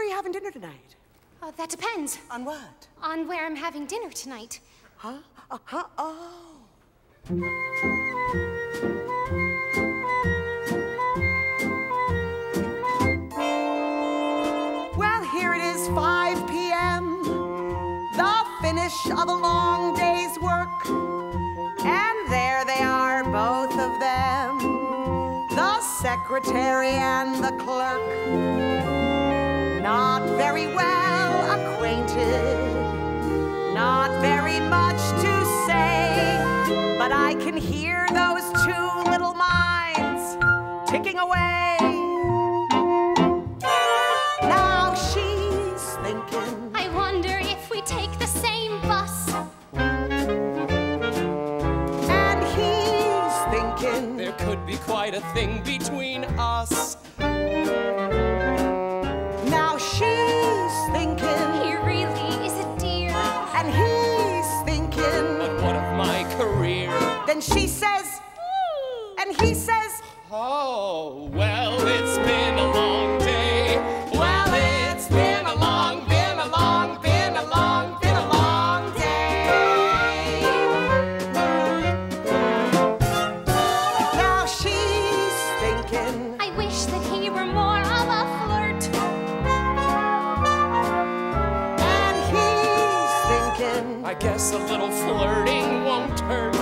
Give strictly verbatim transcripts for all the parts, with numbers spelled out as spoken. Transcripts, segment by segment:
Where are you having dinner tonight? Uh, that depends. On what? On where I'm having dinner tonight. Huh? Uh-huh. Oh. Well, here it is, five p m The finish of a long day's work. And there they are, both of them. The secretary and the clerk. Not very well acquainted. Not very much to say. But I can hear those two little minds ticking away. Now she's thinking, I wonder if we take the same bus. and he's thinking, There could be quite a thing between us. now she's thinking, He really is a dear. and he's thinking. But what of my career? Then she says, and he says, Oh, well, it's been a long day. Well, it's been a long, been a long, been a long, been a long day. now she's thinking, I wish that he were more of a flirt. and he's thinking, I guess a little flirting won't hurt.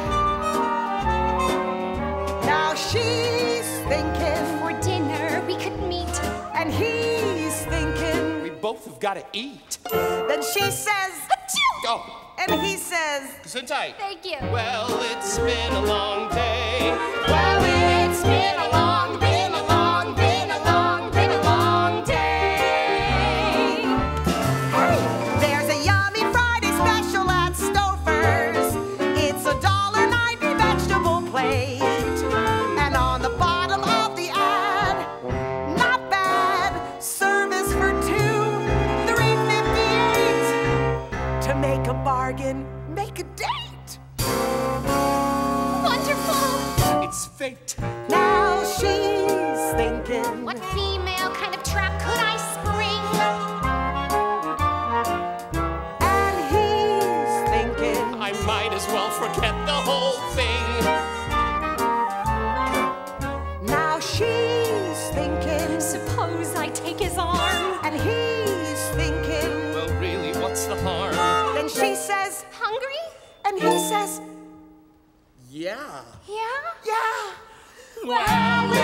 now she's thinking, For dinner, we could meet. and he's thinking. We both have got to eat. Then she says, Go. and he says, Gesundheit. Thank you. Well, it's been a long day. Well, it's been a long, been a long, been a long, been a long day. hey, there's a yummy Friday special at Stouffer's. It's a dollar ninety vegetable plate. And on the bottom of the ad, not bad, service for two, three fifty-eight. To make a bargain, make a date. Wonderful. It's fate. Now she's thinking, What female kind of trap could I spring? and he's thinking, I might as well forget the whole thing. now she's thinking, Suppose I take his arm. and he's thinking. Well, really, what's the harm? Then she says, Hungry? and he says, Yeah. Yeah? yeah. Well,